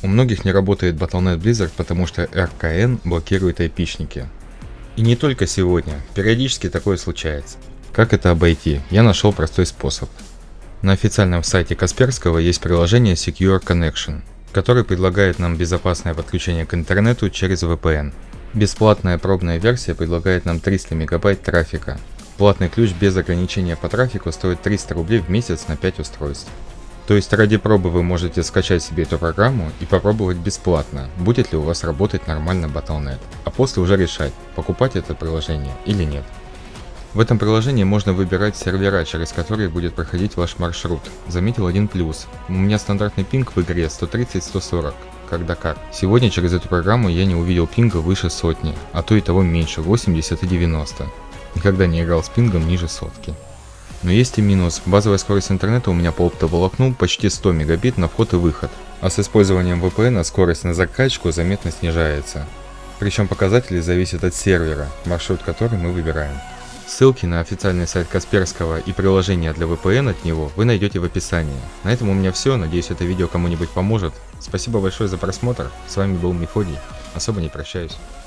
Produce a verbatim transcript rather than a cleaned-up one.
У многих не работает батл точка нет Blizzard, потому что эр ка эн блокирует айпишники. И не только сегодня, периодически такое случается. Как это обойти? Я нашел простой способ. На официальном сайте Касперского есть приложение Secure Connection, которое предлагает нам безопасное подключение к интернету через ви пи эн. Бесплатная пробная версия предлагает нам триста мегабайт трафика. Платный ключ без ограничения по трафику стоит триста рублей в месяц на пять устройств. То есть ради пробы вы можете скачать себе эту программу и попробовать бесплатно, будет ли у вас работать нормально батл точка нет, а после уже решать, покупать это приложение или нет. В этом приложении можно выбирать сервера, через которые будет проходить ваш маршрут. Заметил один плюс. У меня стандартный пинг в игре сто тридцать — сто сорок, когда как. Сегодня через эту программу я не увидел пинга выше сотни, а то и того меньше, восемьдесят и девяносто. Никогда не играл с пингом ниже сотки. Но есть и минус. Базовая скорость интернета у меня по оптоволокну почти сто мегабит на вход и выход. А с использованием ви пи эн скорость на закачку заметно снижается. Причем показатели зависят от сервера, маршрут который мы выбираем. Ссылки на официальный сайт Касперского и приложение для ви пи эн от него вы найдете в описании. На этом у меня все, надеюсь, это видео кому-нибудь поможет. Спасибо большое за просмотр, с вами был Мефодий, особо не прощаюсь.